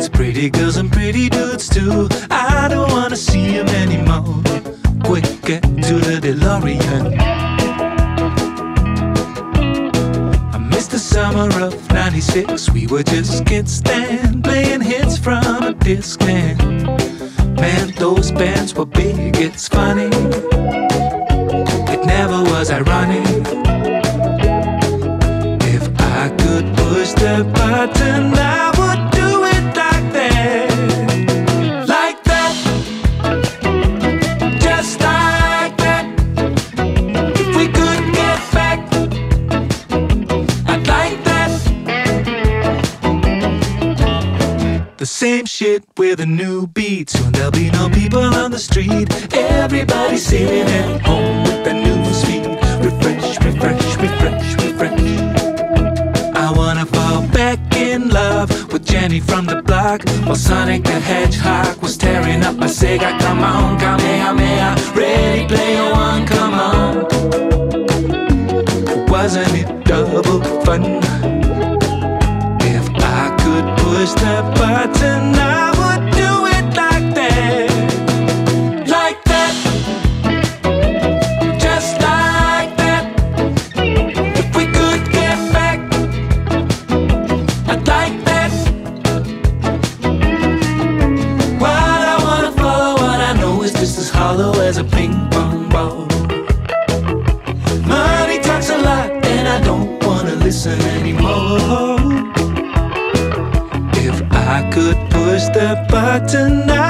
There's pretty girls and pretty dudes too. I don't wanna see them anymore. Quick, get to the DeLorean. I missed the summer of '96. We were just kids then, playing hits from a Discman. Man, those bands were big, it's funny. It never was ironic. If I could push the button, I would do it like that. Like that. Just like that. If we could get back, I'd like that. The same shit with a new beat. Soon there'll be no people on the street. Everybody sitting at home with the news feed. Refresh, refresh, refresh, refresh. I wanna fall back in love with Jenny from the block, while Sonic the Hedgehog was tearing up my Sega. Come on, Kamehameha, ready player one, come on. Wasn't it double fun? If I could push the button, I would do it like that. Like that. Just like that. If we could get back, I'd like that. What I wanna follow, what I know is just as hollow as a ping pong ball. Money talks a lot and I don't wanna listen anymore. If I could push the button,